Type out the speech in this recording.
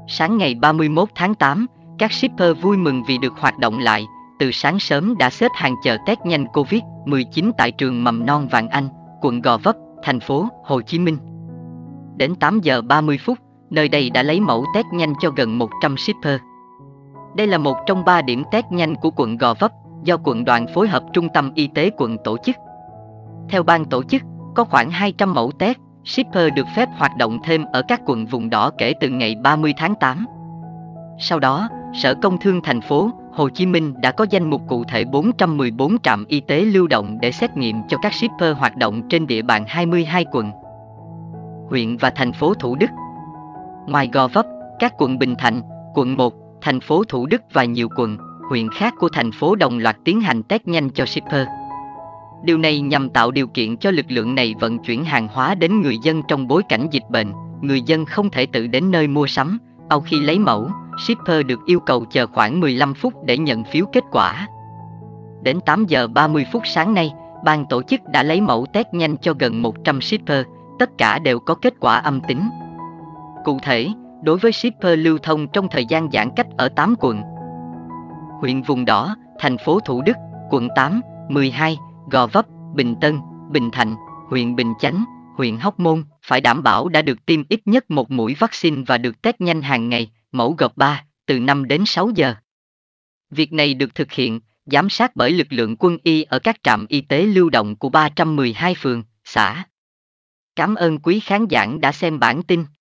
Sáng ngày 31 tháng 8, các shipper vui mừng vì được hoạt động lại, từ sáng sớm đã xếp hàng chờ test nhanh Covid-19 tại trường mầm non Vạn Anh, quận Gò Vấp, thành phố Hồ Chí Minh. Đến 8 giờ 30 phút, nơi đây đã lấy mẫu test nhanh cho gần 100 shipper. Đây là một trong 3 điểm test nhanh của quận Gò Vấp, do quận đoàn phối hợp Trung tâm Y tế quận tổ chức. Theo ban tổ chức, có khoảng 200 mẫu test, shipper được phép hoạt động thêm ở các quận vùng đỏ kể từ ngày 30 tháng 8. Sau đó, Sở Công Thương thành phố Hồ Chí Minh đã có danh mục cụ thể 414 trạm y tế lưu động để xét nghiệm cho các shipper hoạt động trên địa bàn 22 quận, huyện và thành phố Thủ Đức. Ngoài Gò Vấp, các quận Bình Thạnh, quận 1, thành phố Thủ Đức và nhiều quận, huyện khác của thành phố đồng loạt tiến hành test nhanh cho shipper. Điều này nhằm tạo điều kiện cho lực lượng này vận chuyển hàng hóa đến người dân trong bối cảnh dịch bệnh. Người dân không thể tự đến nơi mua sắm. Sau khi lấy mẫu, shipper được yêu cầu chờ khoảng 15 phút để nhận phiếu kết quả. Đến 8 giờ 30 phút sáng nay, ban tổ chức đã lấy mẫu test nhanh cho gần 100 shipper, tất cả đều có kết quả âm tính. Cụ thể, đối với shipper lưu thông trong thời gian giãn cách ở 8 quận, huyện vùng đỏ, thành phố Thủ Đức, quận 8, 12, Gò Vấp, Bình Tân, Bình Thạnh, huyện Bình Chánh, huyện Hóc Môn, phải đảm bảo đã được tiêm ít nhất một mũi vaccine và được test nhanh hàng ngày, mẫu gộp 3, từ 5 đến 6 giờ. Việc này được thực hiện, giám sát bởi lực lượng quân y ở các trạm y tế lưu động của 312 phường, xã. Cảm ơn quý khán giả đã xem bản tin.